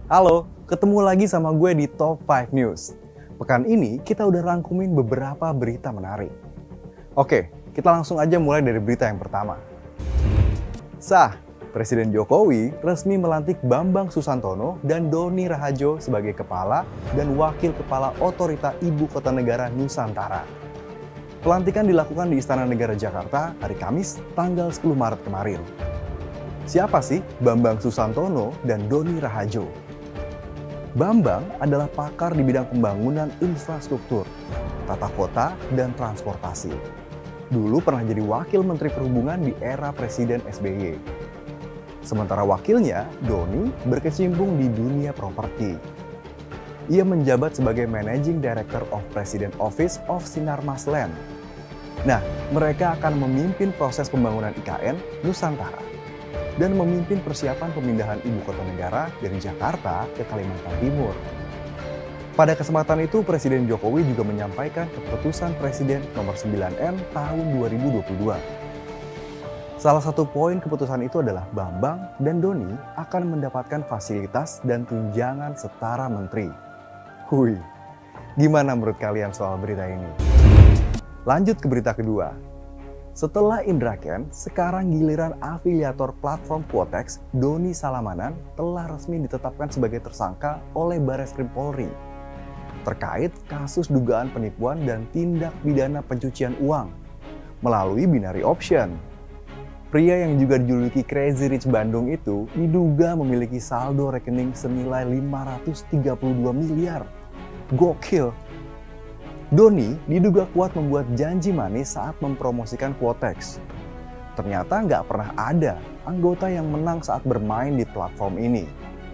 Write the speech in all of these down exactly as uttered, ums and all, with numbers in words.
Halo, ketemu lagi sama gue di Top lima News. Pekan ini kita udah rangkumin beberapa berita menarik. Oke, kita langsung aja mulai dari berita yang pertama. Sah, Presiden Jokowi resmi melantik Bambang Susantono dan Doni Rahajo sebagai Kepala dan Wakil Kepala Otorita Ibu Kota Negara Nusantara. Pelantikan dilakukan di Istana Negara Jakarta hari Kamis, tanggal sepuluh Maret kemarin. Siapa sih Bambang Susantono dan Doni Rahajo? Bambang adalah pakar di bidang pembangunan infrastruktur, tata kota, dan transportasi. Dulu pernah jadi Wakil Menteri Perhubungan di era Presiden S B Y. Sementara wakilnya, Doni, berkecimpung di dunia properti. Ia menjabat sebagai Managing Director of President Office of Sinarmas Land. Nah, mereka akan memimpin proses pembangunan I K N Nusantara dan memimpin persiapan pemindahan ibu kota negara dari Jakarta ke Kalimantan Timur. Pada kesempatan itu, Presiden Jokowi juga menyampaikan keputusan Presiden nomor sembilan N tahun dua ribu dua puluh dua. Salah satu poin keputusan itu adalah Bambang dan Doni akan mendapatkan fasilitas dan tunjangan setara menteri. Hui, gimana menurut kalian soal berita ini? Lanjut ke berita kedua. Setelah Indra Kents, sekarang giliran afiliator platform Quotex, Doni Salamanan, telah resmi ditetapkan sebagai tersangka oleh Barreskrim Polri terkait kasus dugaan penipuan dan tindak pidana pencucian uang melalui binary option. Pria yang juga dijuluki Crazy Rich Bandung itu diduga memiliki saldo rekening senilai lima ratus tiga puluh dua miliar. Gokil! Doni diduga kuat membuat janji manis saat mempromosikan Quotex. Ternyata nggak pernah ada anggota yang menang saat bermain di platform ini.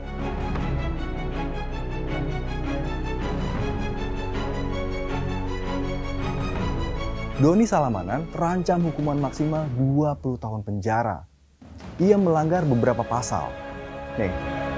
Doni Salamanan terancam hukuman maksimal dua puluh tahun penjara. Ia melanggar beberapa pasal. Nih,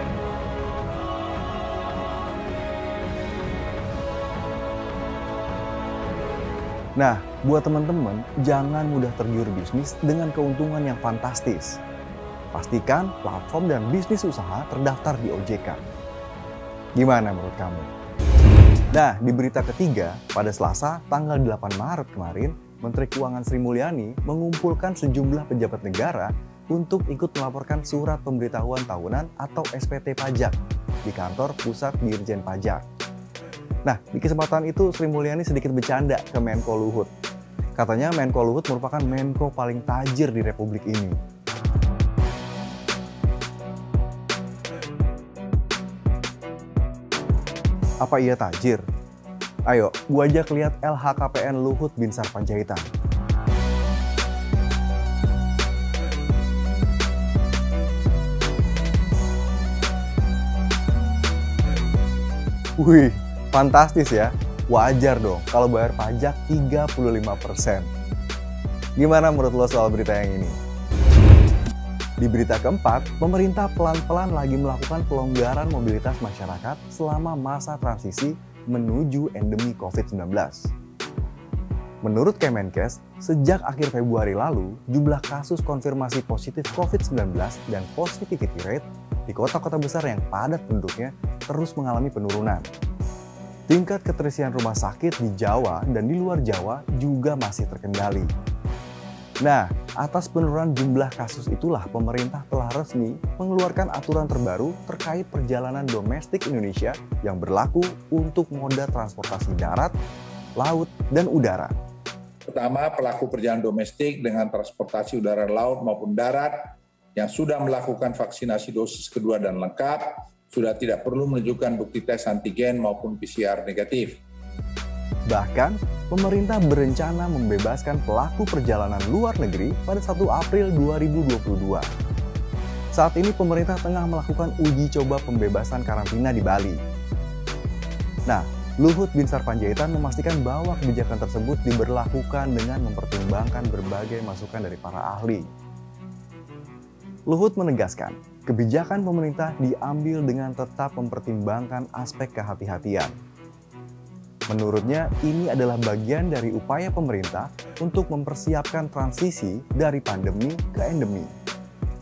nah, buat teman-teman, jangan mudah tergiur bisnis dengan keuntungan yang fantastis. Pastikan platform dan bisnis usaha terdaftar di O J K. Gimana menurut kamu? Nah, di berita ketiga, pada Selasa, tanggal delapan Maret kemarin, Menteri Keuangan Sri Mulyani mengumpulkan sejumlah pejabat negara untuk ikut melaporkan surat pemberitahuan tahunan atau S P T pajak di kantor Pusat Dirjen Pajak. Nah, di kesempatan itu Sri Mulyani sedikit bercanda ke Menko Luhut. Katanya Menko Luhut merupakan Menko paling tajir di Republik ini. Apa ia tajir? Ayo, gua ajak lihat L H K P N Luhut Binsar Panjaitan. Wih, fantastis ya, wajar dong kalau bayar pajak tiga puluh lima persen. Gimana menurut lo soal berita yang ini? Di berita keempat, pemerintah pelan-pelan lagi melakukan pelonggaran mobilitas masyarakat selama masa transisi menuju endemi covid sembilan belas. Menurut Kemenkes, sejak akhir Februari lalu, jumlah kasus konfirmasi positif covid sembilan belas dan positivity rate di kota-kota besar yang padat penduduknya terus mengalami penurunan. Tingkat keterisian rumah sakit di Jawa dan di luar Jawa juga masih terkendali. Nah, atas penurunan jumlah kasus itulah pemerintah telah resmi mengeluarkan aturan terbaru terkait perjalanan domestik Indonesia yang berlaku untuk moda transportasi darat, laut, dan udara. Pertama, pelaku perjalanan domestik dengan transportasi udara, laut, maupun darat yang sudah melakukan vaksinasi dosis kedua dan lengkap, sudah tidak perlu menunjukkan bukti tes antigen maupun P C R negatif. Bahkan, pemerintah berencana membebaskan pelaku perjalanan luar negeri pada satu April dua ribu dua puluh dua. Saat ini pemerintah tengah melakukan uji coba pembebasan karantina di Bali. Nah, Luhut Binsar Panjaitan memastikan bahwa kebijakan tersebut diberlakukan dengan mempertimbangkan berbagai masukan dari para ahli. Luhut menegaskan, kebijakan pemerintah diambil dengan tetap mempertimbangkan aspek kehati-hatian. Menurutnya, ini adalah bagian dari upaya pemerintah untuk mempersiapkan transisi dari pandemi ke endemi.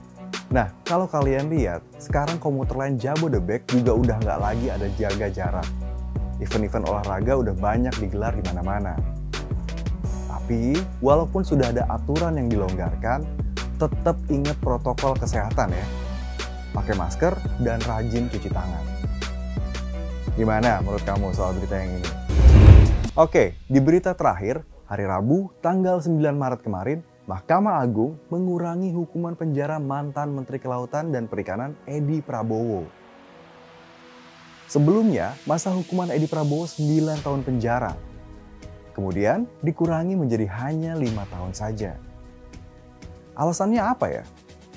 Nah, kalau kalian lihat, sekarang komuter lain Jabodebek juga udah nggak lagi ada jaga jarak. Event-event olahraga udah banyak digelar di mana-mana. Tapi, walaupun sudah ada aturan yang dilonggarkan, tetap ingat protokol kesehatan ya. Pakai masker dan rajin cuci tangan. Gimana menurut kamu soal berita yang ini? Oke, di berita terakhir, hari Rabu tanggal sembilan Maret kemarin, Mahkamah Agung mengurangi hukuman penjara mantan Menteri Kelautan dan Perikanan Edi Prabowo. Sebelumnya, masa hukuman Edi Prabowo sembilan tahun penjara. Kemudian dikurangi menjadi hanya lima tahun saja. Alasannya apa ya?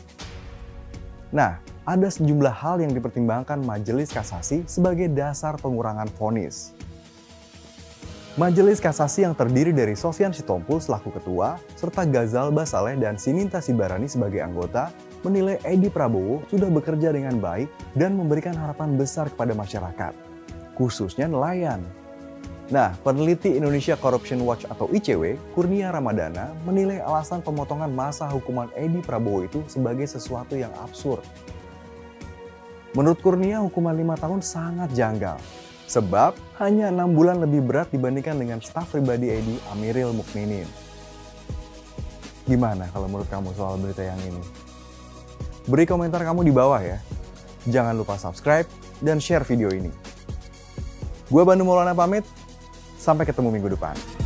Nah, ada sejumlah hal yang dipertimbangkan Majelis Kasasi sebagai dasar pengurangan vonis. Majelis Kasasi yang terdiri dari Sofyan Sitompul selaku ketua, serta Ghazal Basaleh dan Sininta Sibarani sebagai anggota, menilai Edi Prabowo sudah bekerja dengan baik dan memberikan harapan besar kepada masyarakat, khususnya nelayan. Nah, peneliti Indonesia Corruption Watch atau I C W, Kurnia Ramadana, menilai alasan pemotongan masa hukuman Edi Prabowo itu sebagai sesuatu yang absurd. Menurut Kurnia, hukuman lima tahun sangat janggal. Sebab hanya enam bulan lebih berat dibandingkan dengan staf pribadi Edi, Amiril Mukminin. Gimana kalau menurut kamu soal berita yang ini? Beri komentar kamu di bawah ya. Jangan lupa subscribe dan share video ini. Gua Bandung Maulana pamit, sampai ketemu minggu depan.